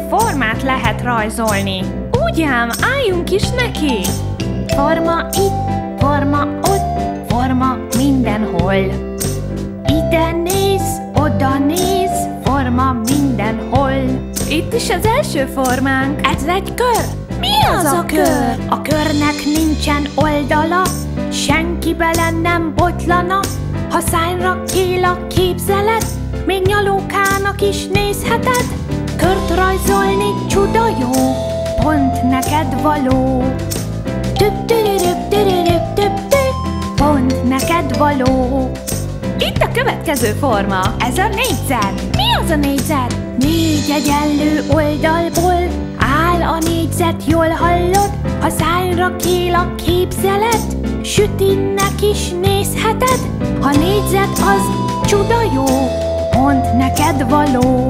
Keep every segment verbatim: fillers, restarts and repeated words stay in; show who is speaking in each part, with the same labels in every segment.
Speaker 1: formát lehet rajzolni. Úgy ám, álljunk is neki! Forma itt, forma ott, forma mindenhol. Ide néz, oda néz, forma mindenhol. Itt is az első formánk. Ez egy kör. Mi az a kör? A körnek nincsen oldala, senki bele nem botlana. Ha szányra kél a képzelet, még nyalókának is nézheted. Kört rajzolni csuda jó, pont neked való. Pont neked való. Itt a következő forma. Ez a négyzet. Mi az a négyzet? Négy egyenlő oldalból áll a négyzet, jól hallod? Ha szányra kél a képzelet, sütinnek is nézheted. Ha négyzet az csuda jó, pont neked való.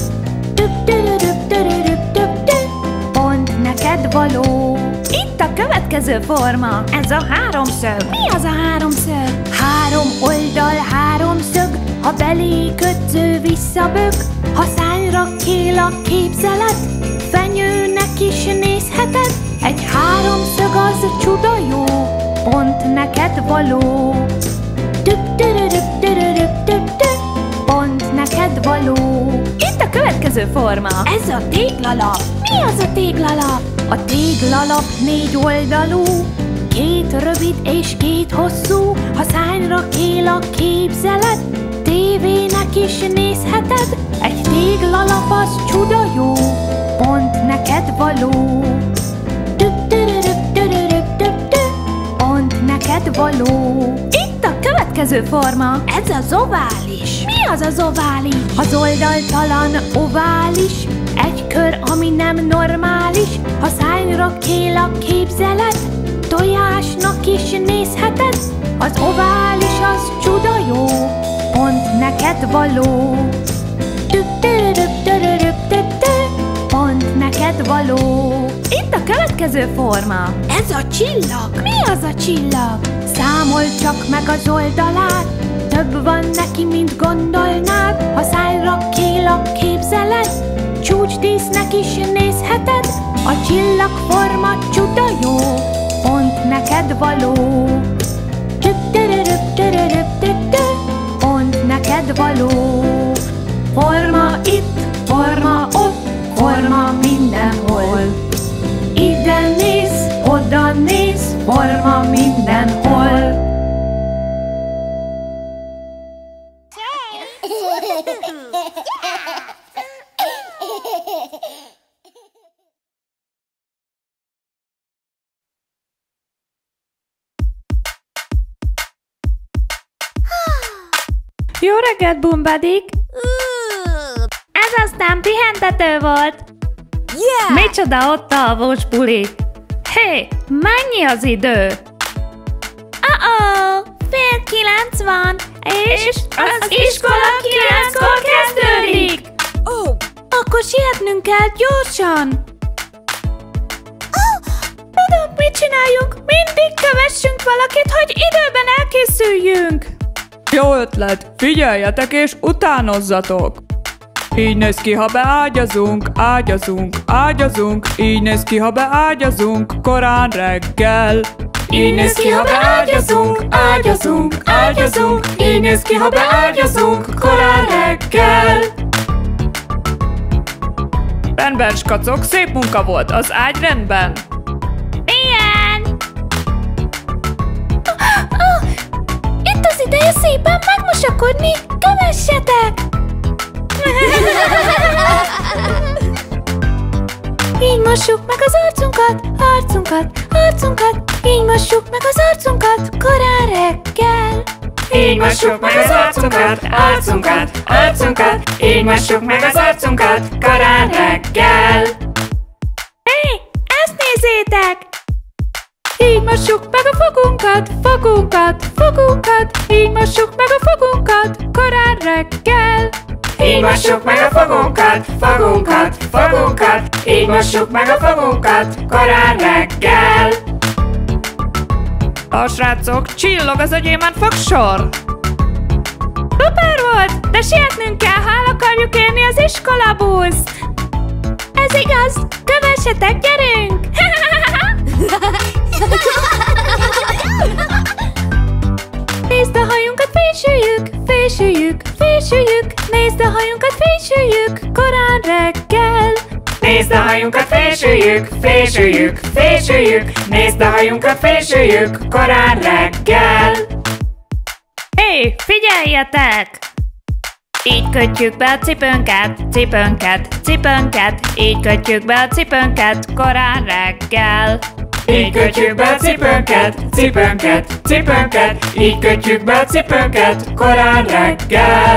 Speaker 1: Pont neked való. Itt a következő forma. Ez a háromszög. Mi az a háromszög? Három oldal, háromszög. Ha belé kötő visszabög. Ha szányra kél a képzelet, fenyőnek is nézheted. Egy háromszög az csuda jó, pont neked való. Pont neked való. Itt a következő forma. Ez a téglalap. Mi az a téglalap? A téglalap négy oldalú, két rövid és két hosszú. Ha szányra kél a képzelet, tévének is nézheted. Egy téglalap az csuda jó, pont neked való. Pont neked való. Itt a következő forma. Ez az ovális. Mi az az ovális? Az oldaltalan ovális, egy kör, ami nem normális. Ha szányra kél a képzelet, tojásnak is nézheted. Az ovális az csuda jó, pont neked való. Pont neked való. Itt a következő forma. Ez a csillag. Mi az a csillag? Számol csak meg az oldalát, több van neki, mint gondolnád. Ha szányra kél a képzelet, csúcsdísznek is nézheted. A csillagforma csuda jó, pont neked való. Pont neked való. Forma itt, forma ott, forma mindenhol. Ide néz, oda néz, forma mindenhol.
Speaker 2: Jó reggelt, Bumbadik! Ez aztán pihentető volt.
Speaker 3: Yeah!
Speaker 2: Micsoda ott alvós buli. Hé, hey, mennyi az idő?
Speaker 1: Uh-oh, fél kilenc van, és, és az, az iskola kilenckor kezdődik.
Speaker 3: Oh.
Speaker 1: Akkor sietnünk kell gyorsan. Oh, tudom, mit csináljunk? Mindig kövessünk valakit, hogy időben elkészüljünk.
Speaker 4: Jó ötlet, figyeljetek és utánozzatok! Így néz ki, ha beágyazunk, ágyazunk, ágyazunk. Így néz ki, ha beágyazunk, korán reggel. Így néz ki, ha beágyazunk, ágyazunk, ágyazunk. Így néz ki, ha beágyazunk, korán reggel. Rendben, skacok, szép munka volt, az ágy rendben.
Speaker 1: Milyen? Oh, oh, itt az ideje szépen megmosakodni, kövessetek! Így mossuk meg az arcunkat, arcunkat, arcunkat. Így mossuk meg az arcunkat, korán reggel.
Speaker 4: Így mossuk meg az arcunkat, arcunkat, arcunkat. Így mossuk meg az arcunkat, korán reggel.
Speaker 1: Hé, ezt nézzétek!
Speaker 2: Így mossuk meg a fogunkat, fogunkat, fogunkat. Így mossuk meg a fogunkat, korán reggel.
Speaker 4: Így mossuk meg a fogunkat, fogunkat, fogunkat. Így mossuk meg a fogunkat, korán reggel. A srácok, csillog az agyémen fogsor.
Speaker 1: Szuper volt, de sietnünk kell, ha el akarjuk érni az iskolabusz. Ez igaz! Kövessetek, gyerünk! Nézd a hajunkat, fésüljük, fésüljük, fésüljük. Nézd a hajunkat, fésüljük, korán reggel.
Speaker 4: Nézd a hajunkat, fésüljük, fésüljük, fésüljük. Nézd a hajunkat, fésüljük, korán reggel.
Speaker 1: Hé, figyeljetek! Így kötjük be a cipőnket, cipőnket, cipőnket. Így kötjük be a cipőnket, korán reggel.
Speaker 4: Így kötjük be a cipőnket, cipőnket, cipőnket. Így kötjük be a cipőnket, korán reggel.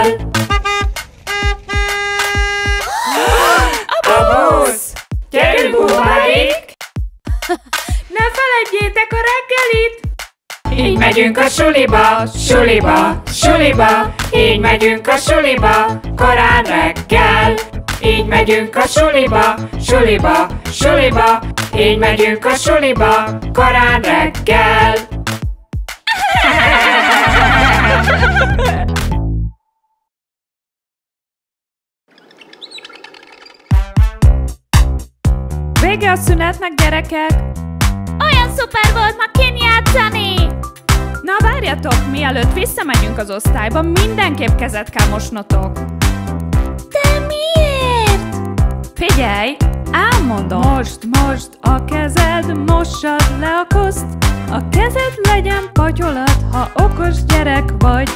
Speaker 4: A busz! Gyerünk, buháik!
Speaker 1: Ne feledjétek a reggelit!
Speaker 4: Így megyünk a suliba, suliba, suliba. Így megyünk a suliba, korán reggel. Így megyünk a suliba, suliba, suliba. Így megyünk a suliba, korán reggel.
Speaker 2: Vége a szünetnek, gyerekek!
Speaker 1: Olyan szuper volt ma kint játszani!
Speaker 2: Na várjatok, mielőtt visszamegyünk az osztályba, mindenképp kezet kell mosnotok.
Speaker 1: De miért?
Speaker 2: Figyelj, elmondom. Most, most a kezed, mossad le a koszt. A kezed legyen patyolat, ha okos gyerek vagy.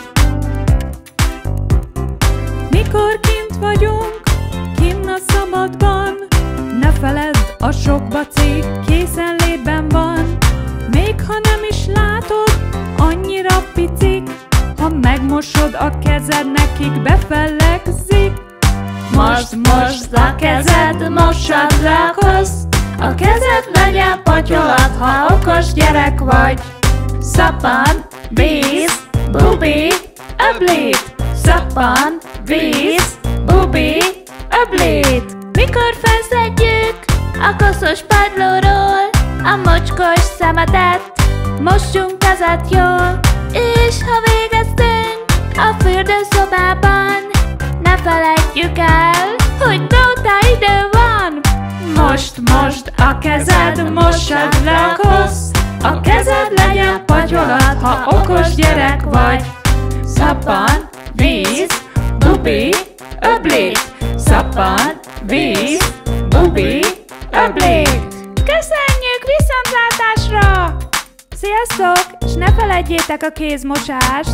Speaker 2: Mikor kint vagyunk, kinn a szabadban, ne feledd, a sok bacék készenlétben van. Még ha nem is látod, annyira picik, ha megmosod a kezed, nekik befellegzik.
Speaker 1: Most, most a kezed, mossad le a koszt. A kezed legyen patyolat, ha okos gyerek vagy. Szappan, víz, bubi, öblít. Szappan, víz, bubi, öblít. Mikor felszedjük a koszos padlóról a mocskos szemetet, mossunk kezet jól. És ha végeztünk a fürdőszobában, ne felejtjük el, hogy dróta idő van.
Speaker 2: Most, most a kezed, mossad le a koszt. A kezed legyen patyolat, ha okos gyerek vagy. Szappan, víz, bubi, öblít. Szappan, víz, bubi, öblít.
Speaker 1: Köszönjük, viszontlátásra!
Speaker 2: Sziasztok, és ne feledjétek a kézmosást.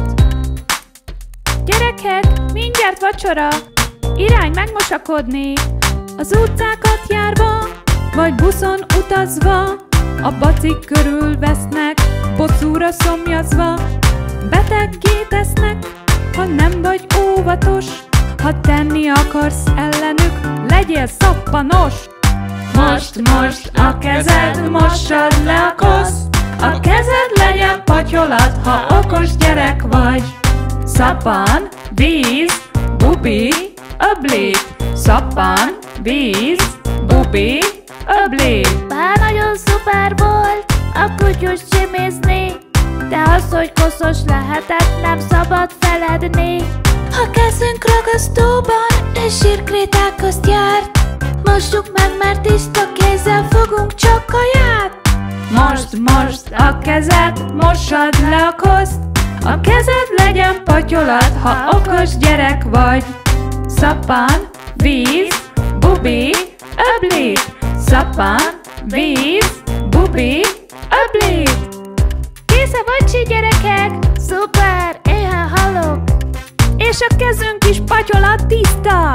Speaker 2: Gyerekek, mindjárt vacsora. Irány megmosakodni. Az utcákat járva, vagy buszon utazva, a bacik körül vesznek, bocúra szomjazva. Beteggé tesznek, ha nem vagy óvatos. Ha tenni akarsz ellenük, legyél szappanos. Most, most a kezed, mossad le a koszt. A kezed legyen patyolat, ha okos gyerek vagy. Szappan, víz, bubi, öblít. Szappan, víz, bubi, öblít.
Speaker 1: Bár nagyon szuper volt a kutyus csimézni, de az, hogy koszos lehetett, nem szabad feledni. Ha kezünk ragasztóban és zsírkréták közt járt, mossuk meg, mert tiszta kézzel fogunk csak kaját.
Speaker 2: Most, most a kezed, mossad le a koszt. A kezed legyen patyolat, ha okos gyerek vagy. Szappan, víz, bubi, öblít. Szappan, víz, bubi, öblít.
Speaker 1: Kész a vacsi, gyerekek! Szuper, éhen halok!
Speaker 2: És a kezünk is patyolat tiszta!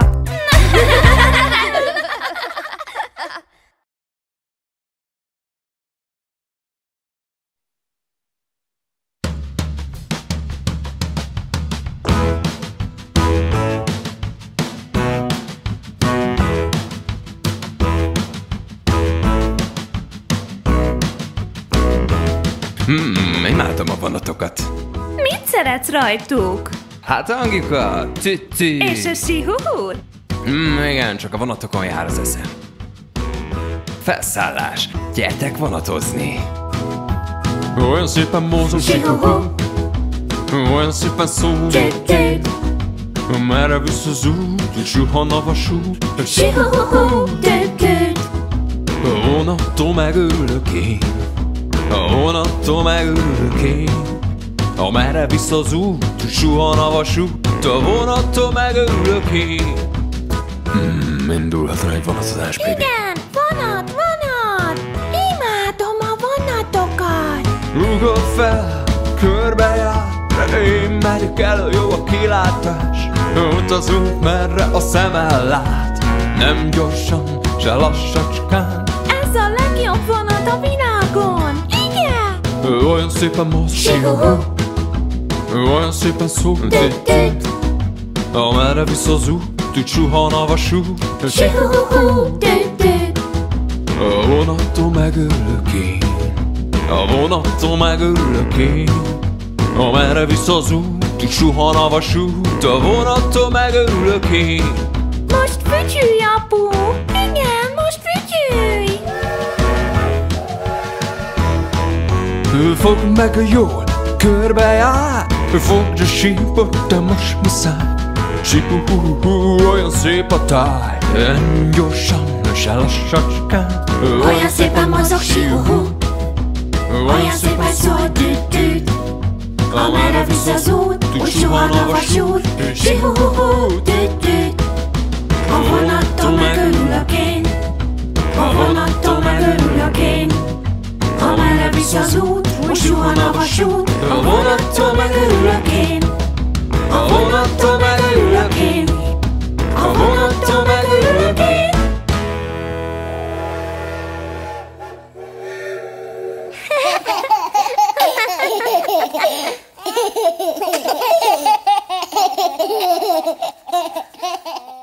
Speaker 3: Hmm, imádom a vonatokat.
Speaker 1: Mit szeretsz rajtuk?
Speaker 3: Hát Angika, cici.
Speaker 1: És a sihuhút?
Speaker 3: Hmm, igen, csak a vonatokon jár az eszem. Felszállás. Gyertek vonatozni.
Speaker 5: Olyan szépen mozog,
Speaker 1: Sihuhu,
Speaker 5: olyan szépen szól,
Speaker 1: tüt-tüt,
Speaker 5: Merre visz az út, suhan a vasút.
Speaker 1: Sihu-hu-hu, tüt-tüt.
Speaker 5: A vonattól megőrülök én, a vonattól megőrülök én. Amerre visz az út, suhan a vasút, a vonattól megőrülök én. Hmm, indulhatna egy vonatozás, baby.
Speaker 1: Igen, vonat, vonat. Imádom a vonatokat.
Speaker 5: Rúgod fel, körbejár, én megyek elő, jó a kilátás. Utazunk, merre a szemel lát, nem gyorsan, se lassacskán.
Speaker 1: Ez a legjobb vonat a világon. Igen.
Speaker 5: Olyan szépen mozog,
Speaker 1: Sihu-hu,
Speaker 5: olyan szépen szól,
Speaker 1: tüt-tüt.
Speaker 5: amerre visz az út, úgy suhan a vasút.
Speaker 1: Sihu-hu-hu, tüt-tüt.
Speaker 5: A vonattól megőrülök én, a vonattól megőrülök én. Amerre visz az út, úgy suhan a vasút, a vonattól megőrülök én.
Speaker 1: Most fütyülj, apu. Igen, most fütyülj.
Speaker 5: Ő fog meg jól, körbejár, ő fogd a sípot, de most muszáj. Sipu-hu-hu, olyan szép a táj, nem gyorsan, se lassacskán.
Speaker 1: Olyan szépen mozog, sihu-hu. Olyan szépen szól, tüt-tüt. Amerre visz az út, úgy suhan a vasút. Sihu-hu-hu, tüt-tüt. A vonattól megörülök én, a vonattól megörülök én. Amerre visz az út, úgy suhan a vasút. A vonattól megörülök én, a vonattól megörülök én. A vonattól megörülök én.
Speaker 6: Hehehehe